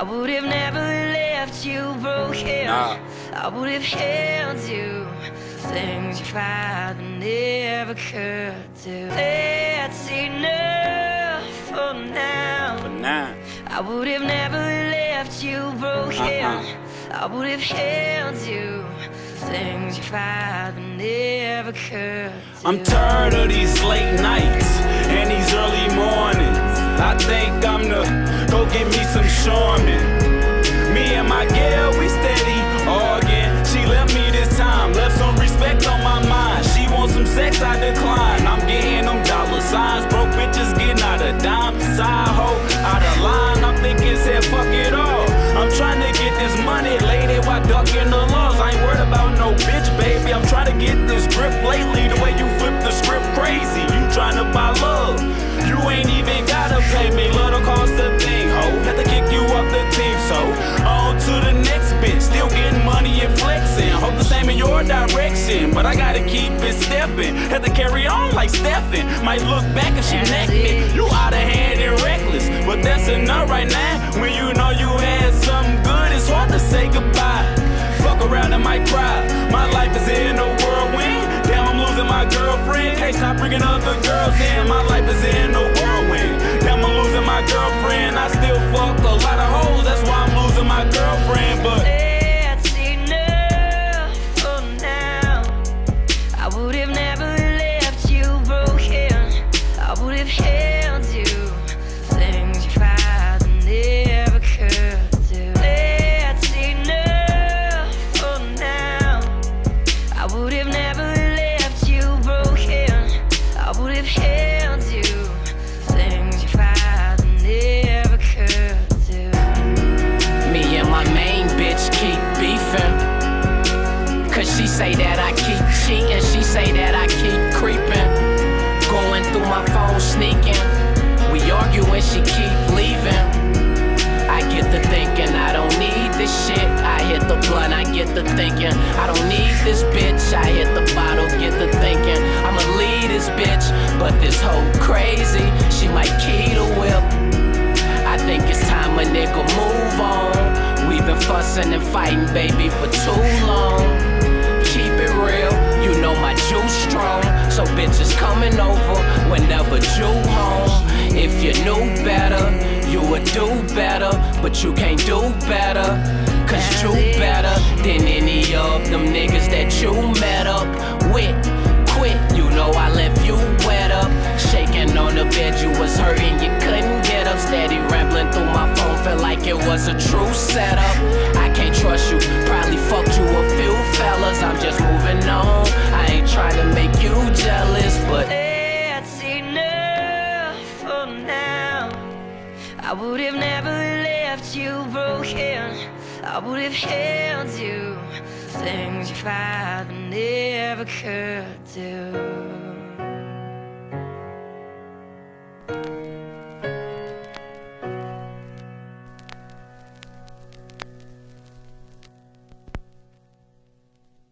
I would have never left you broken. I would have held you. Things your father never could do. That's enough for now. I would have never left you broken. I would have held you. Things your father never could do. I'm tired of these late nights and these early mornings. I think I'm the go get me some Charmin. Me and my girl, we steady arguing. She left me this time, left some respect on my mind. She wants some sex, I decline. I'm getting them dollar signs. Broke bitches getting out of dime. Side hoe, out of line. I'm thinking, said fuck it all. I'm trying to get this money, lady, while ducking the laws. I ain't worried about no bitch, baby. I'm trying to get this grip lately. The way you flip the script crazy. You trying to buy love. You ain't even gotta pay me. Love don't cost a thing, ho. Had to kick you off the team, so on to the next bitch. Still getting money and flexing. Hope the same in your direction, but I gotta keep it stepping. Had to carry on like Stephen. Might look back if she neck me. You out of hand and reckless, but that's enough right now. When you know you had something good, it's hard to say goodbye. Fuck around and might cry. My life is in a whirlwind. Damn, I'm losing my girlfriend. Can't stop bringing other girls in. My life is in a whirlwind. Damn, I'm losing my girlfriend. I still fuck a lot of hoes. That's why I'm losing my girlfriend. But that's enough for now. I would have never left you broken. I would have held you. Things your father never could do. That's enough for now. I would have never left you broken. I would have held you. Things your father never could do. Me and my main bitch keep beefing, cause she say that I keep cheating. She say that I keep creeping. Going through my phone sneaking. We argue and she keep leaving. I get the thinking I don't need this shit. I hit the blunt, I get the thinking I don't need this bitch. I hit the bottle, get the thinking I'ma leave this bitch, but this hoe crazy. She might key the whip. I think it's time a nigga move on. We've been fussing and fighting, baby, for too long. Keep it real, you know my juice strong. So bitches coming over whenever you home. If you knew better, you would do better, but you can't do better, cause you better than any of them niggas that you met up with. Quit, you know I left you wet up. Shaking on the bed, you was hurting, you couldn't get up. Steady rambling through my phone, felt like it was a true setup. I can't trust you, probably fucked you a few fellas. I'm just moving on, I ain't trying to make you jealous, but that's enough for now. I would have never left you broken. I would have held you. Things your father never could do.